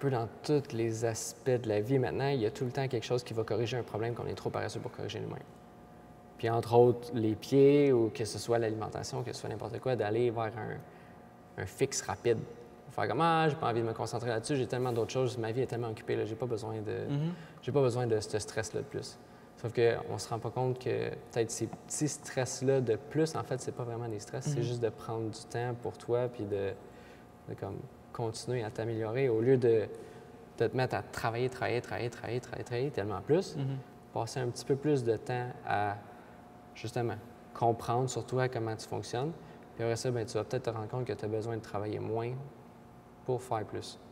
peu dans tous les aspects de la vie maintenant, il y a tout le temps quelque chose qui va corriger un problème qu'on est trop paresseux pour corriger nous-mêmes. Puis entre autres, les pieds ou que ce soit l'alimentation, que ce soit n'importe quoi, d'aller vers un fixe rapide. Faire comme j'ai pas envie de me concentrer là-dessus, j'ai tellement d'autres choses, ma vie est tellement occupée, là, j'ai pas besoin de ce stress-là de plus. Sauf qu'on se rend pas compte que peut-être ces petits stress-là de plus, en fait, c'est pas vraiment des stress, c'est juste de prendre du temps pour toi puis de comme continuer à t'améliorer au lieu de te mettre à travailler tellement plus, passer un petit peu plus de temps à justement comprendre surtout à comment tu fonctionnes. Puis après ça, ben, tu vas peut-être te rendre compte que tu as besoin de travailler moins pour faire plus.